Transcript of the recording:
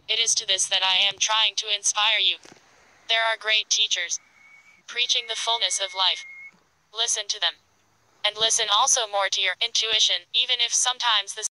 It is to this that I am trying to inspire you. There are great teachers preaching the fullness of life. Listen to them. And listen also more to your intuition, even if sometimes the